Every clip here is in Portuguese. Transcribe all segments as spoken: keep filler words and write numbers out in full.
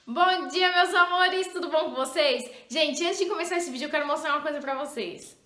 Bom dia, meus amores, tudo bom com vocês? Gente, antes de começar esse vídeo eu quero mostrar uma coisa pra vocês.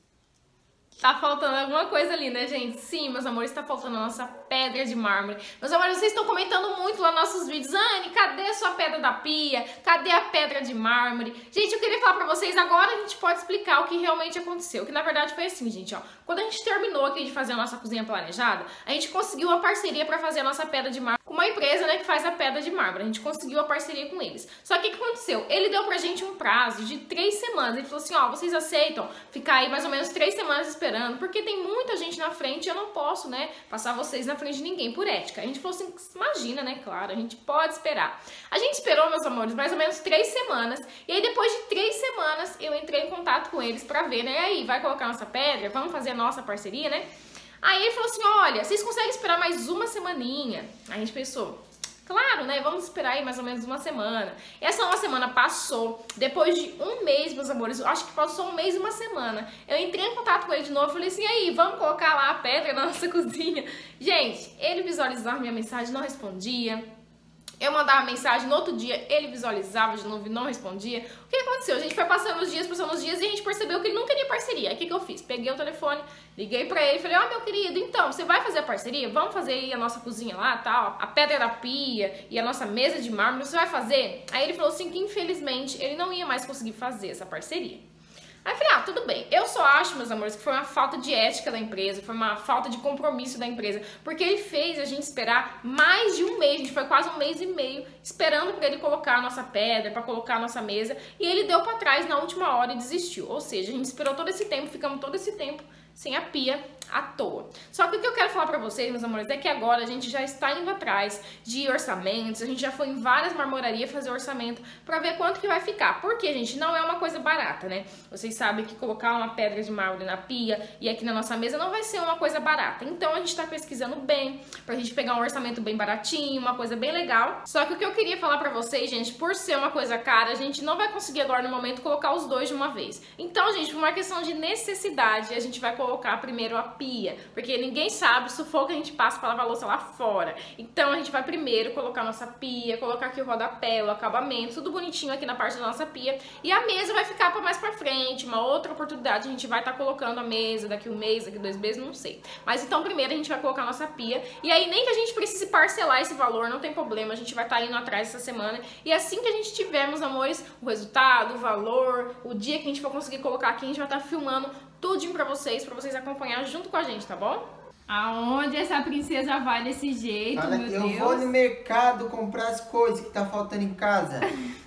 Tá faltando alguma coisa ali, né, gente? Sim, meus amores, tá faltando a nossa pedra de mármore. Meus amores, vocês estão comentando muito lá nos nossos vídeos. Anne, cadê a sua pedra da pia? Cadê a pedra de mármore? Gente, eu queria falar pra vocês, agora a gente pode explicar o que realmente aconteceu. Que na verdade foi assim, gente, ó. Quando a gente terminou aqui de fazer a nossa cozinha planejada, a gente conseguiu uma parceria pra fazer a nossa pedra de mármore com uma empresa, né, que faz a pedra de mármore. A gente conseguiu a parceria com eles. Só que o que aconteceu? Ele deu pra gente um prazo de três semanas. Ele falou assim, ó, vocês aceitam ficar aí mais ou menos três semanas esperando? Porque tem muita gente na frente e eu não posso, né, passar vocês na frente de ninguém, por ética. A gente falou assim, imagina, né, claro, a gente pode esperar. A gente esperou, meus amores, mais ou menos três semanas, e aí depois de três semanas eu entrei em contato com eles pra ver, né, e aí, vai colocar nossa pedra, vamos fazer a nossa parceria, né? Aí ele falou assim, olha, vocês conseguem esperar mais uma semaninha? Aí a gente pensou, claro, né? Vamos esperar aí mais ou menos uma semana. Essa uma semana passou. Depois de um mês, meus amores, eu acho que passou um mês e uma semana. Eu entrei em contato com ele de novo e falei assim, e aí, vamos colocar lá a pedra na nossa cozinha? Gente, ele visualizava minha mensagem, não respondia. Eu mandava mensagem, no outro dia ele visualizava de novo e não respondia. O que aconteceu? A gente foi passando os dias, passando os dias e a gente percebeu que ele não queria parceria. Aí o que, que eu fiz? Peguei o telefone, liguei pra ele e falei, ó, oh, meu querido, então, você vai fazer a parceria? Vamos fazer aí a nossa cozinha lá, tal, a pedra da pia e a nossa mesa de mármore, você vai fazer? Aí ele falou assim que infelizmente ele não ia mais conseguir fazer essa parceria. Aí eu falei, ah, tudo bem. Eu só acho, meus amores, que foi uma falta de ética da empresa, foi uma falta de compromisso da empresa, porque ele fez a gente esperar mais de um mês, a gente foi quase um mês e meio esperando pra ele colocar a nossa pedra, pra colocar a nossa mesa, e ele deu pra trás na última hora e desistiu. Ou seja, a gente esperou todo esse tempo, ficamos todo esse tempo sem a pia à toa. Só que o que eu quero falar pra vocês, meus amores, é que agora a gente já está indo atrás de orçamentos, a gente já foi em várias marmorarias fazer orçamento pra ver quanto que vai ficar. Porque, gente, não é uma coisa barata, né? Vocês sabem que colocar uma pedra de mármore na pia e aqui na nossa mesa não vai ser uma coisa barata. Então a gente tá pesquisando bem, pra gente pegar um orçamento bem baratinho, uma coisa bem legal. Só que o que eu queria falar pra vocês, gente, por ser uma coisa cara, a gente não vai conseguir agora no momento colocar os dois de uma vez. Então, gente, por uma questão de necessidade, a gente vai colocar primeiro a pia, porque ninguém sabe o sufoco que a gente passa para lavar a louça lá fora. Então a gente vai primeiro colocar a nossa pia, colocar aqui o rodapé, o acabamento, tudo bonitinho aqui na parte da nossa pia, e a mesa vai ficar para mais para frente, uma outra oportunidade a gente vai estar tá colocando a mesa daqui um mês, daqui dois meses, não sei. Mas então primeiro a gente vai colocar a nossa pia, e aí nem que a gente precise parcelar esse valor, não tem problema, a gente vai estar tá indo atrás essa semana, e assim que a gente tiver, meus amores, o resultado, o valor, o dia que a gente for conseguir colocar aqui, a gente vai estar tá filmando tudinho pra vocês, pra vocês acompanhar junto com a gente, tá bom? Aonde essa princesa vai desse jeito, Olha, meu eu Deus? Eu vou no mercado comprar as coisas que tá faltando em casa.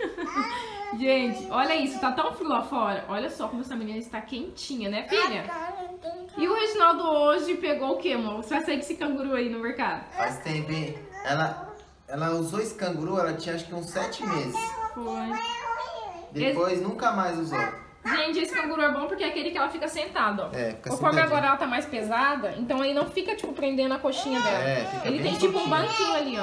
Gente, olha isso, tá tão frio lá fora. Olha só como essa menina está quentinha, né, filha? E o Reginaldo hoje pegou o quê, amor? Você vai sair com esse canguru aí no mercado? Faz tempo, hein? Ela, ela usou esse canguru, ela tinha acho que uns sete meses. Foi. Depois esse... nunca mais usou. Gente, esse canguru é bom porque é aquele que ela fica sentada, ó. É, fica Conforme agora ela tá mais pesada, então aí não fica, tipo, prendendo a coxinha dela. É, fica Ele bem tem, tipo, um curtinho. banquinho ali,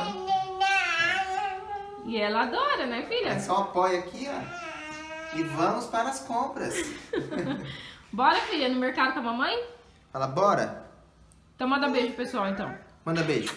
ó. E ela adora, né, filha? É só apoia aqui, ó. E vamos para as compras. Bora, filha, no mercado com a mamãe? Fala, bora. Então manda beijo, pessoal, então. Manda beijo.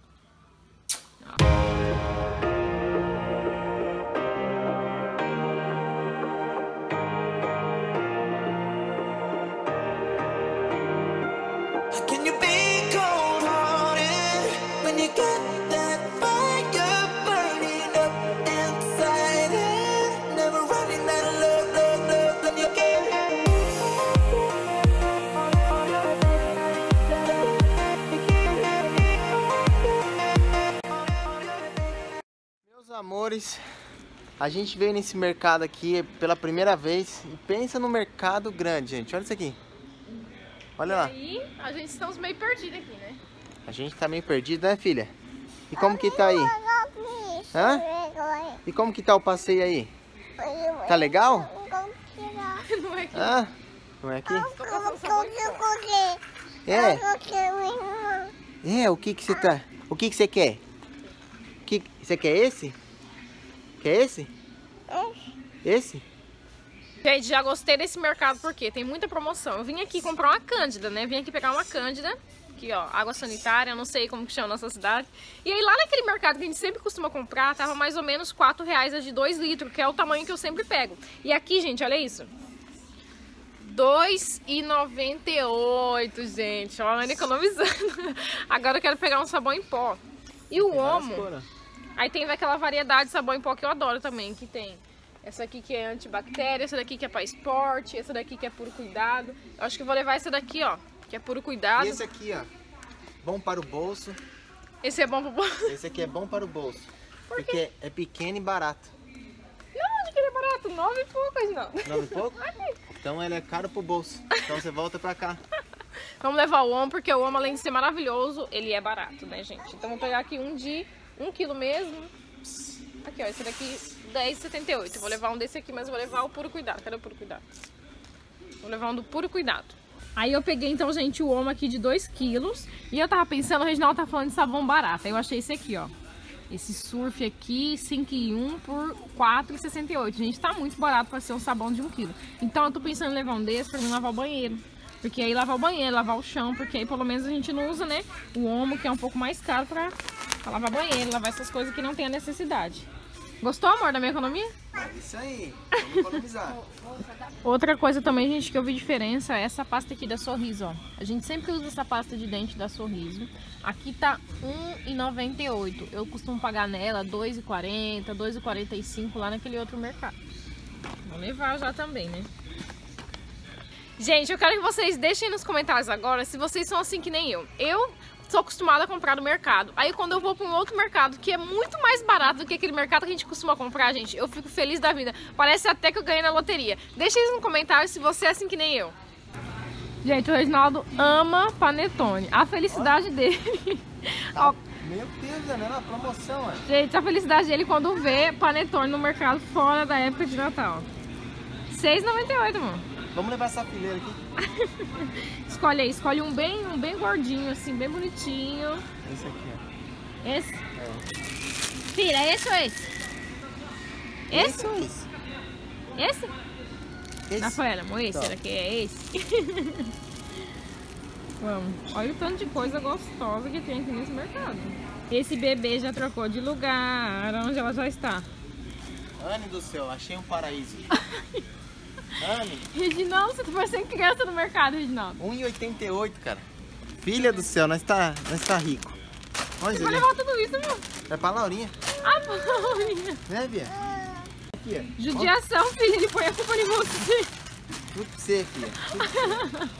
Amores, a gente veio nesse mercado aqui pela primeira vez e pensa no mercado grande, gente. Olha isso aqui. Olha lá. E aí, a gente estamos meio perdidos aqui, né? A gente tá meio perdido, né, filha? E como que tá aí? Hã? E como que tá o passeio aí? Tá legal? Não é aqui. Hã? Não é aqui? É. É, o que que você tá? O que que você quer? Que você quer esse? Quer esse? Esse? Gente, já gostei desse mercado porque tem muita promoção. Eu vim aqui comprar uma cândida, né? Vim aqui pegar uma cândida Aqui, ó, água sanitária, eu não sei como que chama na nossa cidade. E aí lá naquele mercado que a gente sempre costuma comprar, tava mais ou menos quatro reais a de dois litros, que é o tamanho que eu sempre pego. E aqui, gente, olha isso. dois reais e noventa e oito, gente. Olha, economizando. Agora eu quero pegar um sabão em pó. E o Omo, aí tem aquela variedade de sabão em pó que eu adoro também, que tem essa aqui que é antibactéria, essa daqui que é para esporte, essa daqui que é puro cuidado. Eu acho que eu vou levar essa daqui, ó, que é puro cuidado. E esse aqui, ó, bom para o bolso. Esse é bom para o bolso? Esse aqui é bom para o bolso, Por porque é pequeno e barato. Não, onde que ele é barato? Nove e poucas, não. Nove e pouco? Então ele é caro pro bolso, então você volta pra cá. Vamos levar o Omo, porque o Omo, além de ser maravilhoso, ele é barato, né, gente? Então vou pegar aqui um de um quilo mesmo. Aqui, ó, esse daqui dez reais e setenta e oito. Vou levar um desse aqui, mas vou levar o puro cuidado. Cadê o puro cuidado? Vou levar um do puro cuidado. Aí eu peguei, então, gente, o Omo aqui de dois quilos. E eu tava pensando, o Reginaldo tá falando de sabão barato. Aí eu achei esse aqui, ó. Esse Surf aqui, cinco em um por quatro reais e sessenta e oito. Gente, tá muito barato pra ser um sabão de um quilo. Então eu tô pensando em levar um desse pra mim lavar o banheiro. Porque aí lavar o banheiro, lavar o chão, porque aí pelo menos a gente não usa, né, o Omo, que é um pouco mais caro pra, pra lavar banheiro, lavar essas coisas que não tem a necessidade. Gostou, amor, da minha economia? É isso aí, vamos economizar. Outra coisa também, gente, que eu vi diferença é essa pasta aqui da Sorriso, ó. A gente sempre usa essa pasta de dente da Sorriso. Aqui tá um real e noventa e oito. Eu costumo pagar nela dois reais e quarenta, dois reais e quarenta e cinco lá naquele outro mercado. Vou levar já também, né? Gente, eu quero que vocês deixem nos comentários agora se vocês são assim que nem eu. Eu sou acostumada a comprar no mercado. Aí quando eu vou para um outro mercado que é muito mais barato do que aquele mercado que a gente costuma comprar, gente, eu fico feliz da vida. Parece até que eu ganhei na loteria. Deixa aí nos comentários se você é assim que nem eu. Gente, o Reginaldo ama panetone. A felicidade Olha. dele... Tá. Meu Deus, é na promoção, é. Gente, a felicidade dele quando vê panetone no mercado fora da época de Natal. seis reais e noventa e oito, mano. Vamos levar essa fileira aqui. Escolhe aí, escolhe um bem, um bem gordinho, assim, bem bonitinho. Esse aqui, ó. Esse? É. Filha, é esse ou esse? Esse? Esse ou esse? Esse? Esse. Rafaela, amor, esse? Tá. Será que é esse? Vamos. Olha o tanto de coisa gostosa que tem aqui nesse mercado. Esse bebê já trocou de lugar. Onde ela já está? Anne do céu, achei um paraíso. Anne. Reginaldo, você tá parecendo criança no mercado, Reginaldo. um real e oitenta e oito, cara. Filha do céu, nós tá, nós tá rico. Onde você vai levar tudo isso, meu? É pra Laurinha. Ah, pra Laurinha. Né, Bia? Aqui, ó. Judiação, ó. Filha, ele põe a culpa em você. Tudo pra você, filha. Tudo pra você.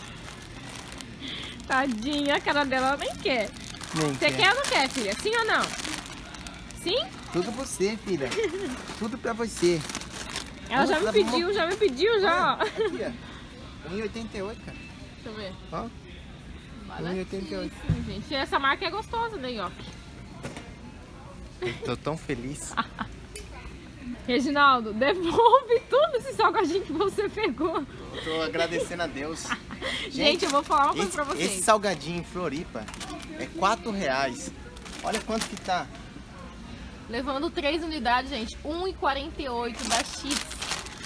Tadinha, a cara dela ela nem quer. Nem você quer. quer ou não quer, filha? Sim ou não? Sim? Tudo pra você, filha. Tudo pra você. Ela já me pediu, uma... já me pediu, já, ó. Aqui, ó. um real e oitenta e oito, cara. Deixa eu ver. Ó. um real e oitenta e oito. Gente, essa marca é gostosa, né, Nhoque? Tô tão feliz. Reginaldo, devolve tudo esse salgadinho que você pegou. Tô agradecendo a Deus. Gente, Gente eu vou falar uma coisa esse, pra vocês. Esse salgadinho em Floripa é quatro reais. Olha quanto que tá. Levando três unidades, gente. um real e quarenta e oito da Chips.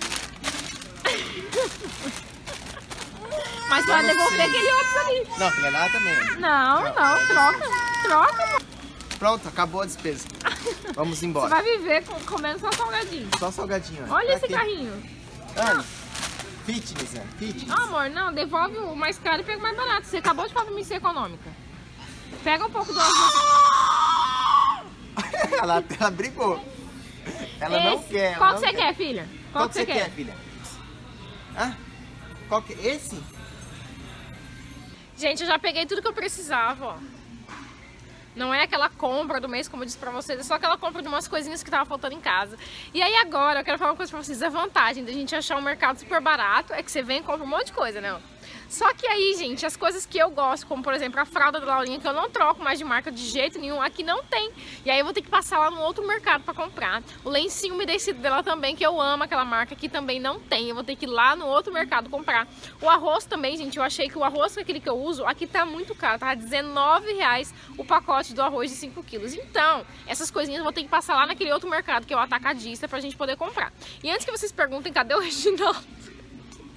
Mas vai devolver aquele outro ali. Não, aquele lá também. Não, não, não troca. Troca, mano. Pronto, acabou a despesa. Vamos embora. Você vai viver comendo só salgadinho. Só salgadinho. Olha pra esse quê? carrinho. Ana, fitness, Ana, fitness. Ah, amor, não, devolve o mais caro e pega o mais barato. Você acabou de falar pra mim ser econômica. Pega um pouco do azul. ela, ela brigou. Ela esse. não quer. Ela Qual não que você quer. quer, filha? Qual, Qual que você quer? quer, filha? Ah? Qual que é? Esse? Gente, eu já peguei tudo que eu precisava, ó. Não é aquela compra do mês, como eu disse pra vocês, é só aquela compra de umas coisinhas que tava faltando em casa. E aí agora, eu quero falar uma coisa pra vocês, a vantagem da gente achar um mercado super barato é que você vem e compra um monte de coisa, né? Só que aí, gente, as coisas que eu gosto, como por exemplo a fralda da Laurinha, que eu não troco mais de marca de jeito nenhum, aqui não tem. E aí eu vou ter que passar lá no outro mercado pra comprar. O lencinho umedecido dela também, que eu amo aquela marca, aqui também não tem. Eu vou ter que ir lá no outro mercado comprar. O arroz também, gente, eu achei que o arroz, aquele que eu uso, aqui tá muito caro. Tá dezenove reais o pacote do arroz de cinco quilos. Então, essas coisinhas eu vou ter que passar lá naquele outro mercado, que é o atacadista, pra gente poder comprar. E antes que vocês perguntem, cadê o Reginaldo?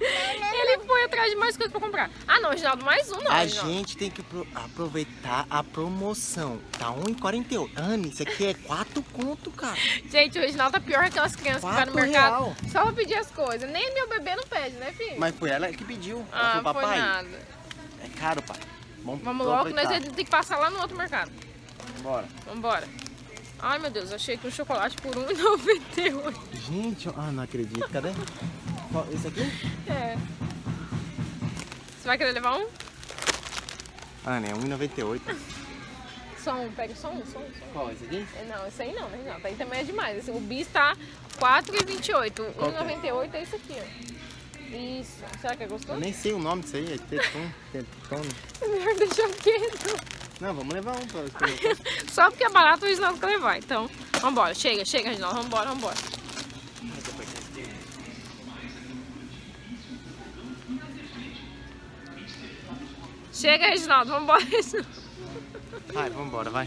Ele foi atrás de mais coisas pra comprar. Ah, não, Reginaldo, mais um não. A Reginaldo. gente tem que pro- aproveitar a promoção. Tá um e quarenta e oito. Ana, isso aqui é quatro conto, cara. Gente, o Reginaldo tá pior que aquelas crianças que vai no Quatro mercado real. só pra pedir as coisas. Nem meu bebê não pede, né, filho? Mas foi ela que pediu. Ela ah, falou, foi papai, nada. é caro, pai. Vamos, Vamos logo, que nós aproveitar. vamos ter que passar lá no outro mercado. Bora. Vambora. Ai, meu Deus, achei que um chocolate por um e noventa e oito. Gente, ah, não acredito. Cadê? Qual- Esse aqui? É. Você vai querer levar um? Ana, é um e noventa e oito. Só um, pega só um, só um, só um. Qual, esse aqui? É, não, esse aí não, né? Não, aí também é demais. Esse, o bis tá quatro e vinte e oito. Qual um que e é? noventa e oito é esse aqui, ó. Isso. Será que é Eu gostoso? nem sei o nome disso aí, é tetum, tetone. É melhor deixar quieto. Não, vamos levar um pra experimentar. Só porque é barato o Reginaldo quer levar. Então, vambora. Chega, chega, Reginaldo. Vambora, vambora. Chega, Reginaldo. Vambora, Reginaldo. Vai, vambora, vai.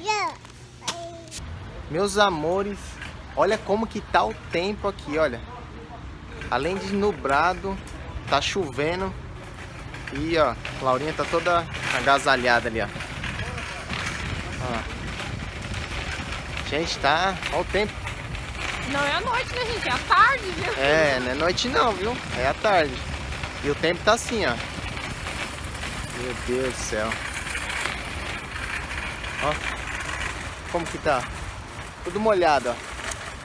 Meus amores, olha como que tá o tempo aqui, olha. Além de nublado, tá chovendo. E ó, a Laurinha tá toda agasalhada ali, ó. Ó. Gente, tá. Olha o tempo. Não é à noite, né, gente? É à tarde, viu? É, não é noite não, viu? É à tarde. E o tempo tá assim, ó. Meu Deus do céu. Ó. Como que tá? Tudo molhado, ó.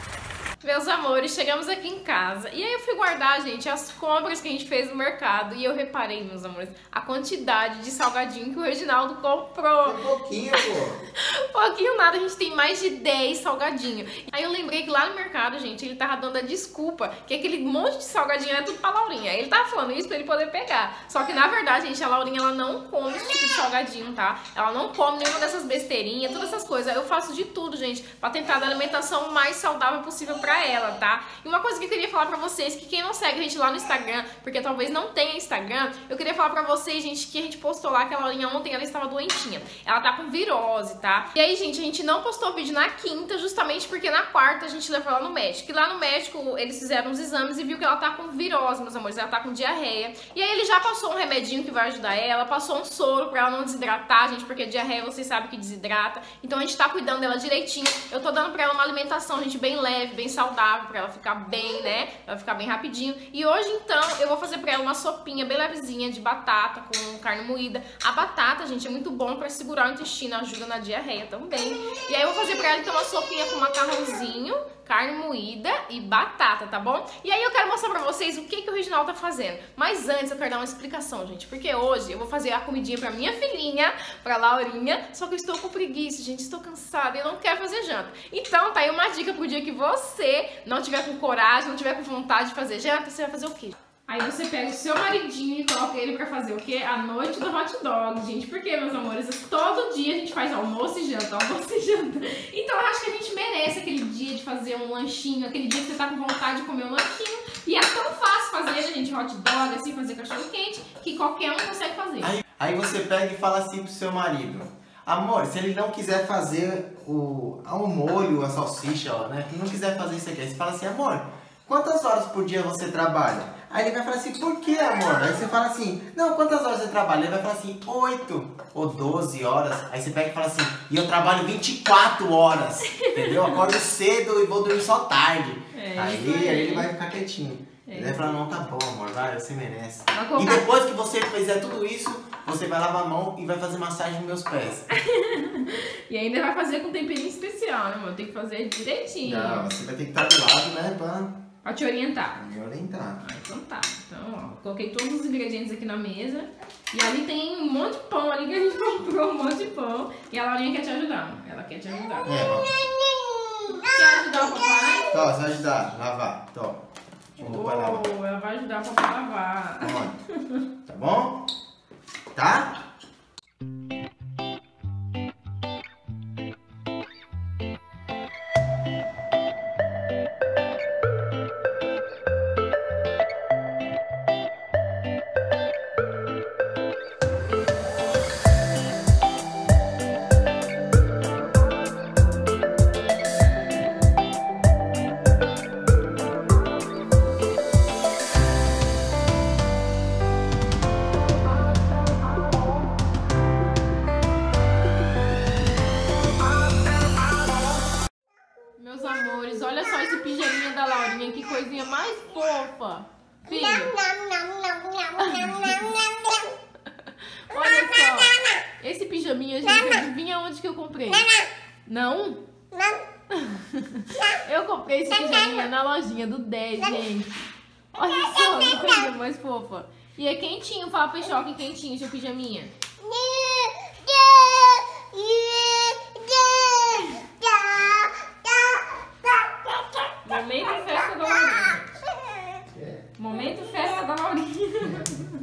Meus amores, chegamos aqui em casa e aí eu fui guardar, gente, as compras que a gente fez no mercado e eu reparei, meus amores, a quantidade de salgadinho que o Reginaldo comprou. Um pouquinho, pô. Pouquinho nada, a gente tem mais de dez salgadinhos. Aí eu lembrei que lá no mercado, gente, ele tava dando a desculpa que aquele monte de salgadinho é tudo pra Laurinha. Ele tava falando isso pra ele poder pegar. Só que na verdade, gente, a Laurinha, ela não come esse tipo de salgadinho, tá? Ela não come nenhuma dessas besteirinhas, todas essas coisas. Eu faço de tudo, gente, pra tentar dar a alimentação mais saudável possível pra ela, tá? E uma coisa que eu queria falar pra vocês, que quem não segue a gente lá no Instagram, porque talvez não tenha Instagram, eu queria falar pra vocês, gente, que a gente postou lá que a Laurinha ontem, ela estava doentinha. Ela tá com virose, tá? E aí, gente, a gente não postou vídeo na quinta, justamente porque na quarta a gente levou ela no médico. E lá no médico, eles fizeram os exames e viu que ela tá com virose, meus amores, ela tá com diarreia. E aí ele já passou um remedinho que vai ajudar ela, passou um soro pra ela não desidratar, gente, porque diarreia vocês sabem que desidrata. Então a gente tá cuidando dela direitinho. Eu tô dando pra ela uma alimentação, gente, bem leve, bem saudável, pra ela ficar bem, né? Pra ela ficar bem rapidinho. E hoje, então, eu vou fazer pra ela uma sopinha bem levezinha de batata com carne moída. A batata, gente, é muito bom pra segurar o intestino, ajuda na diarreia também. E aí eu vou fazer pra ela, então, uma sopinha com macarrãozinho, carne moída e batata, tá bom? E aí eu quero mostrar pra vocês o que que o Reginaldo tá fazendo. Mas antes eu quero dar uma explicação, gente, porque hoje eu vou fazer a comidinha pra minha filhinha, pra Laurinha, só que eu estou com preguiça, gente, estou cansada e eu não quero fazer janta. Então tá aí uma dica pro dia que você não tiver com coragem, não tiver com vontade de fazer janta, você vai fazer o quê? Aí você pega o seu maridinho e coloca ele pra fazer o quê? A noite do hot dog, gente. Porque, meus amores, todo dia a gente faz almoço e janta, almoço e janta. Então eu acho que a gente merece aquele dia de fazer um lanchinho, aquele dia que você tá com vontade de comer um lanchinho. E é tão fácil fazer, né, gente, hot dog, assim, fazer cachorro quente, que qualquer um consegue fazer. Aí, aí você pega e fala assim pro seu marido: amor, se ele não quiser fazer o, o molho, a salsicha, ó, né? Ele não quiser fazer isso aqui, aí você fala assim: amor, quantas horas por dia você trabalha? Aí ele vai falar assim: por que, amor? Aí você fala assim: não, quantas horas você trabalha? Ele vai falar assim: oito ou doze horas. Aí você pega e fala assim: e eu trabalho vinte e quatro horas, entendeu? Acordo cedo e vou dormir só tarde. É, aí, aí. aí ele vai ficar quietinho. É. Ele vai falar: não, tá bom, amor, vai, você merece. Vai colocar- E depois que você fizer tudo isso, você vai lavar a mão e vai fazer massagem nos meus pés. E ainda vai fazer com temperinho especial, né, amor? Tem que fazer direitinho. Não, você vai ter que estar do lado, né, pra Pra te orientar. me orientar. Ah, então tá. Então, ó, coloquei todos os ingredientes aqui na mesa. E ali tem um monte de pão ali que a gente comprou, um monte de pão. E a Laurinha quer te ajudar. Ela quer te ajudar. É, ó. Quer ajudar o papai? Tó, você vai ajudar, lavar, tó. Deixa o papai lavar. Oh, ela vai ajudar o papai a lavar. Ó, tá bom? Tá? que coisinha mais fofa. Filho. Olha só. Esse pijaminha, gente, adivinha onde que eu comprei? Não? Eu comprei esse pijaminha na lojinha do dez, gente. Olha só que coisa mais fofa. E é quentinho, fala Peixoca, quentinho seu pijaminha. Momento festa da Laurinha. Momento festa da Laurinha.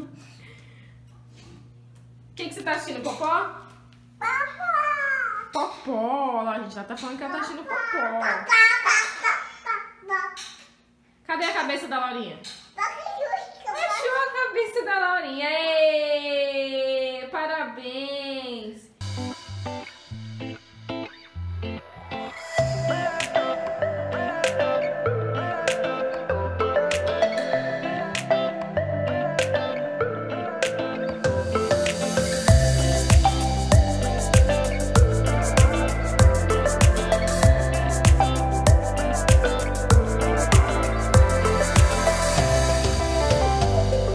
O que, que você tá assistindo, Popó? Popó. Popó. Olha lá, gente, ela tá falando que ela tá assistindo Popó. Cadê a cabeça da Laurinha? Achou a cabeça da Laurinha. Ei!